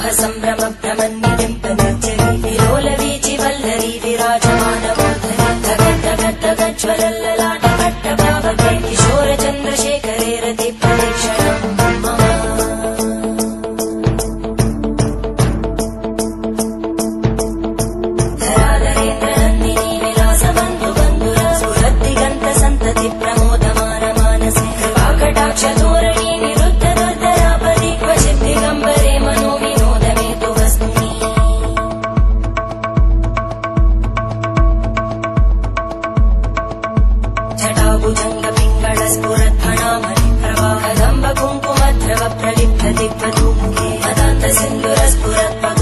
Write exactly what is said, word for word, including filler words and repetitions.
సంభ్రమ భ్రమన్నిరింపనిచ్చరి విలోల వీచి వల్లరి విరాజమానమూర్ధని ధగద్ధగద్ధగజ్వలల్లలాట పట్టభావకే కిశోర చంద్రశేఖరే రతి ప్రదక్షిణం మమ ధరాధరేంద్ర నందిని విలాసబంధు బంధుర స్ఫురద్దిగంత సంతతి ప్రమోదమాన మానసే కృపాకటాక్ష ధోరణి నిరుద్ధ దుర్ధరాపది క్వచిత్ దిగంబరే మనో వినోదమేతు వస్తుని జటాభుజంగ పింగళ స్ఫురద్భణామణి ప్రవాహదంబ కుంకుమద్రవ ప్రలిప్త దిగ్వధూముఖే మదాంత సింధుర స్ఫురత్